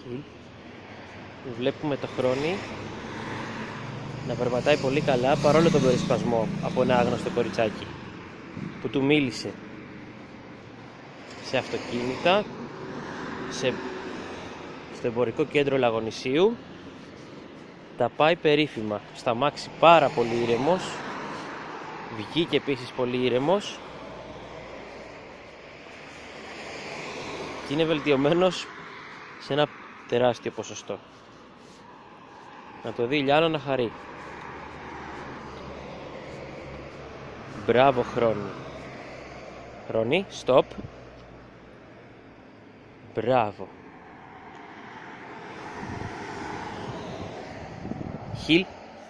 Χιλ. Βλέπουμε το Χρόνι να περπατάει πολύ καλά παρόλο τον περισπασμό από ένα άγνωστο κοριτσάκι που του μίλησε σε αυτοκίνητα στο εμπορικό κέντρο Λαγονησίου. Τα πάει περίφημα. Στα αμάξι πάρα πολύ ήρεμος, βγήκε επίσης πολύ ήρεμος και είναι βελτιωμένος σε ένα τεράστιο ποσοστό. Να το δει η Λιάννα να χαρεί. Μπράβο Χρόνι. Χρόνι, stop. Μπράβο. Χιλ.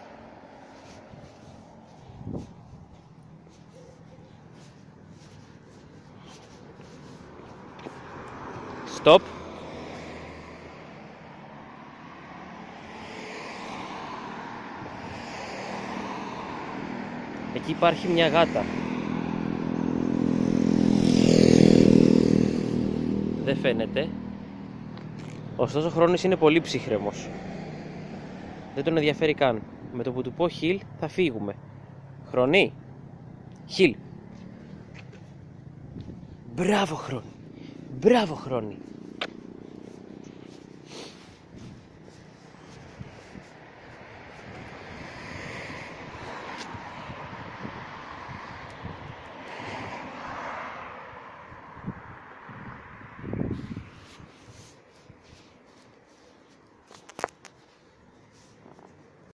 Stop. Εκεί υπάρχει μια γάτα. Δεν φαίνεται. Ωστόσο ο Χρόνης είναι πολύ ψύχρεμος. Δεν τον ενδιαφέρει καν. Με το που του πω Χιλ θα φύγουμε. Χρόνι. Χιλ. Μπράβο Χρόνι. Μπράβο Χρόνι.